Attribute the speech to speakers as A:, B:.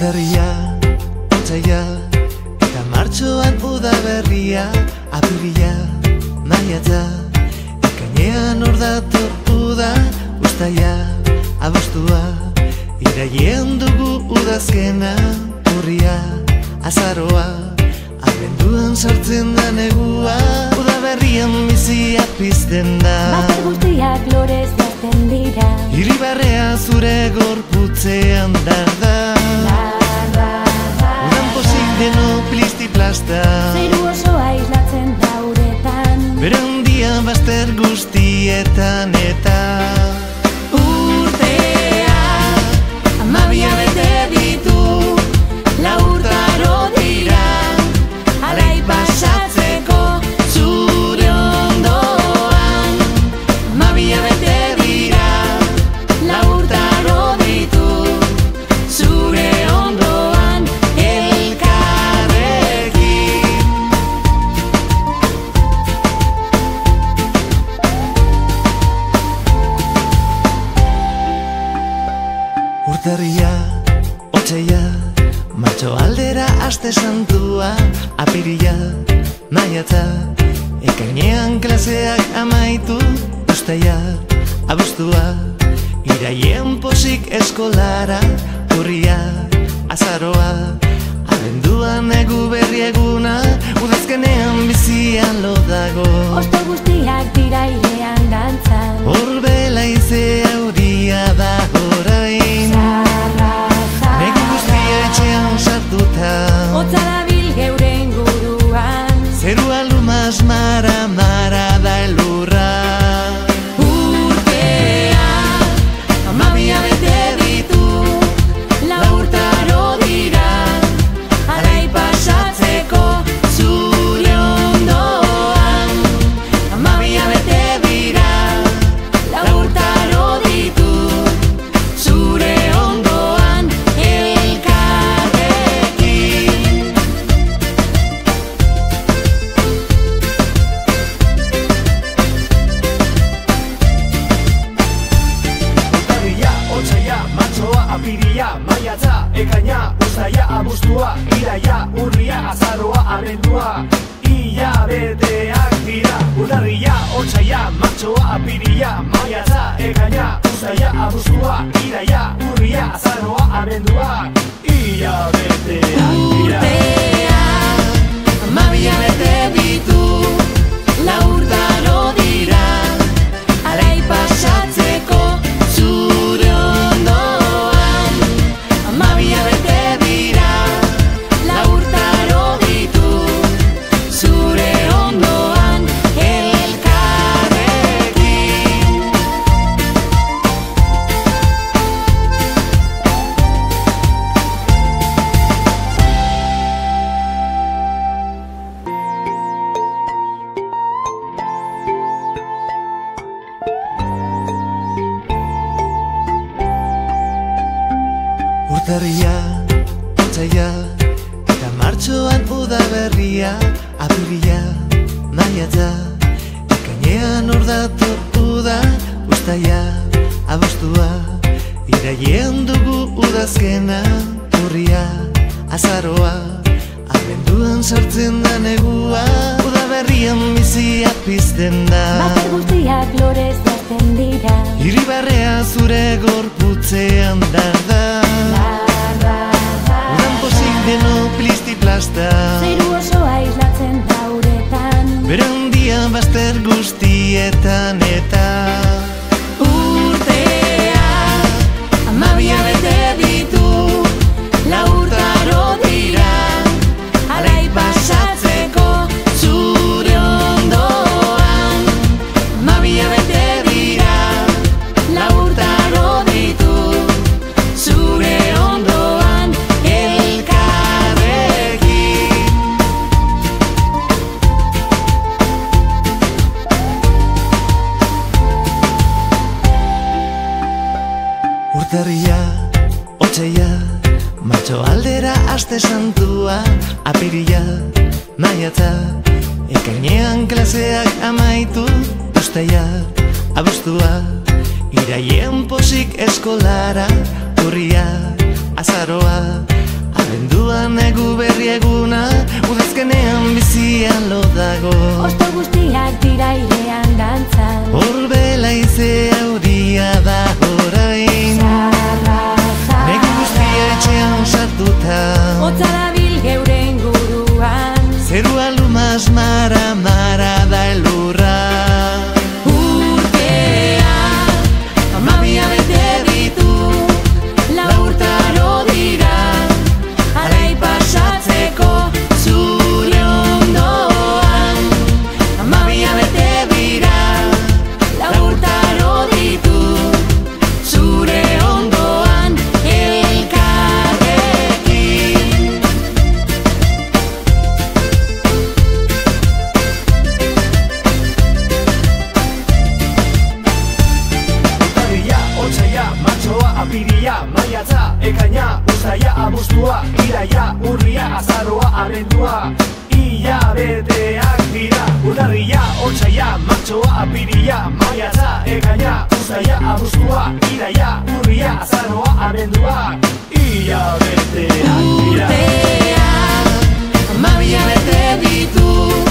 A: Urtarria, otsaila, eta martxoan udaberria, apirila, maiatza, ekainean urdator uda, uztaila, abuztua, irailean dugu udazkena, urria, azaroa, abenduan sartzen da negua, udaberrian bizia pizten da.
B: Bakar guztiak lorez jazten dira,
A: Irribarrea zure gorputzean darda. Udan pozik deno plisti-plasta,
B: zeru osoa islatzen da uretan,
A: bere handia bazter guztietan eta urtea, amabia bete ditu, lau urtaro dira, alai pasatzeko zure ondoan. Amabia bete dira, lau urtaro ditu, zure ondoan elkarrekin. Urtarria, otsaila, martxo aldera aste santua, apirila, maiatza, ekainean klaseak amaitu, uztaila, abuztua, irailean pozik eskolara, urria, azaroa, abenduan egu berri eguna, udazkenean bizian lo dago.
B: osto guztiak dira irean dantzan,
A: Horbela ize euria da orain, negu guztia etxean sartuta,
B: hotza dabil geure inguruan,
A: zerua lumaz mara da elurra. Urtea, amabia bete ditu, lau urtaro dira, alai pasatzeko zure ondoan. Amabia bete dira, lau urtaro ditu, zure ondoan elkarrekin.
C: Urtarria, otsaila, martxoa, apirila, maiatza, ekaina, uztaila, abuztua, iraila, urria, azaroa, abendua, hilabeteak dira. Urtarria, otsaila, martxoa, apirila, maiatza, ekaina, uztaila, abuztua, iraila, urria, azaroa, abendua, hilabeteak dira.
A: Urtea, amabia bete ditu, lau urtaro dira, alai pasatzeko zure ondoan. Amabia bete dira, lau urtaro ditu, zure ondoan elkarrekin. Urtarria, otsaila, eta martxoan udaberria, apirila, maiatza, ekainean urdator uda, uztaila, abuztua, irailean dugu udazkena, urria, azaroa, abenduan sartzen da negua, udaberrian bizia pizten da.
B: bakar guztiak lorez jazten dira,
A: Irribarrea zure gorputzean darda. Udan pozik deno plisti-plasta,
B: zeru osoa islatzen da uretan,
A: bere handia bazter guztietan eta urtea, amabia bete ditu, lau urtaro dira, alai pasatzeko zure ondoan. Amabia bete dira, lau urtaro ditu, zure ondoan elkarrekin. Urtarria, otsaila, martxo aldera aste santua, apirila, maiatza, ekainean klaseak amaitu, uztaila, abuztua, irailean pozik eskolara, urria, azaroa, Abendua negu berri eguna, udazkenean bizian lo dago.
B: Osto guztiak dira airean dantzan.
A: Horbela izea euria da orain. Negu guztia etxean sartuta.
B: Hotza dabil geure inguruan.
A: Zerua lumaz mara da elurra.
B: Urteak 12 bete ditu, 4 urtaro dira, arai pasatzeko zure ondoan. 12 bete dira, 4 urtaro ditu, zure ondoan elkarrekin.
C: Urtarria, otsaia, martxoa, apiria, maiatza, ekaina, uztaia, abuztua, iraia, urria, azaroa, abendua, hilabeteak dira. Urtarria, otsaia, martxoa, apiria, maiatza, ekaina, uztaia, abuztua, iraia, urria, azaroa, abendua, hilabeteak dira.
B: Urteak 12 bete ditu,